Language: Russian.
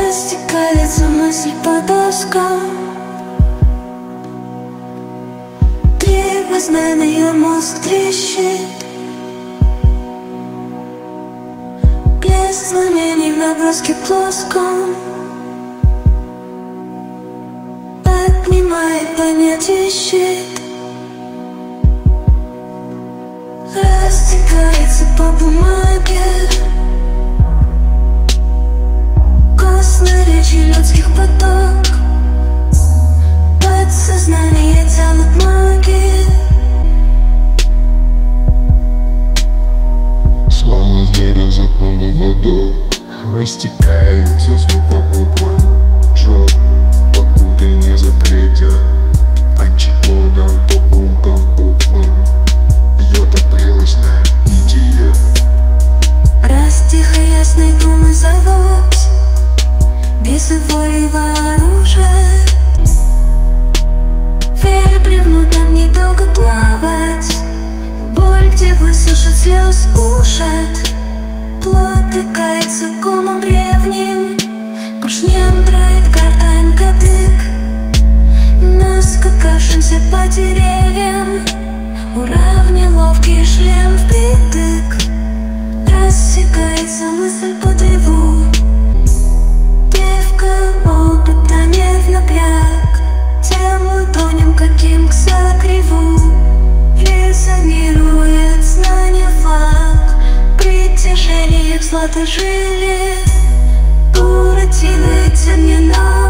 Растекается мысль по доскам. Тревожный мозг трещит. Без знамений в наброске плоском. Поднимает понятие щит. Растекается по бумаге. Костной речи людских поток. Подсознание делает магии. Словно зверя запала вода. Растекается звуком губой. Жар, покуда не запретят. Антиподом по углам буквам. Бьет апрелочная идея. Раз тихо ясной думы заводь. Без воевого оружия. Верь, бревнутам недолго плавать. Боль, где высушит слез, ушат. Плод тыкается комом древним. Поршнем дроит гортань кадык. Наскакавшимся по деревьям. Уравни ловкий шлем впритык. Рассекается мысль по древу. Девка опыта не в напряг. Телу тонем каким к согреву. Резонирует знание флаг. Притяжение в златожиле. Буратино тем не надо.